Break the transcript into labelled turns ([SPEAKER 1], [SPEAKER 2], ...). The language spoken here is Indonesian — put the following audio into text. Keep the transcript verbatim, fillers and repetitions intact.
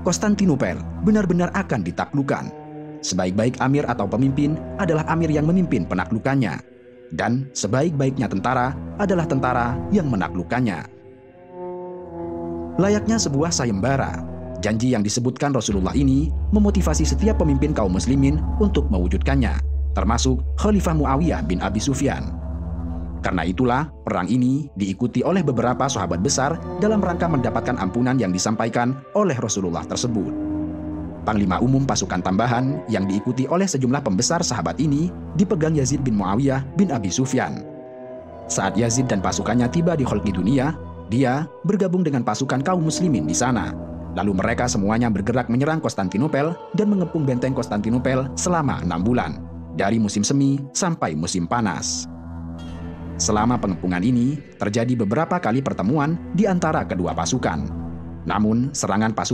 [SPEAKER 1] Konstantinopel benar-benar akan ditaklukkan. Sebaik-baik amir atau pemimpin adalah amir yang memimpin penaklukannya. Dan sebaik-baiknya tentara adalah tentara yang menaklukkannya. Layaknya sebuah sayembara, janji yang disebutkan Rasulullah ini memotivasi setiap pemimpin kaum muslimin untuk mewujudkannya, termasuk Khalifah Muawiyah bin Abi Sufyan. Karena itulah, perang ini diikuti oleh beberapa sahabat besar dalam rangka mendapatkan ampunan yang disampaikan oleh Rasulullah tersebut. Panglima umum pasukan tambahan yang diikuti oleh sejumlah pembesar sahabat ini dipegang Yazid bin Muawiyah bin Abi Sufyan. Saat Yazid dan pasukannya tiba di Khalqi Dunia, dia bergabung dengan pasukan kaum muslimin di sana. Lalu mereka semuanya bergerak menyerang Konstantinopel dan mengepung benteng Konstantinopel selama enam bulan, dari musim semi sampai musim panas. Selama pengepungan ini, terjadi beberapa kali pertemuan di antara kedua pasukan. Namun, serangan pasukan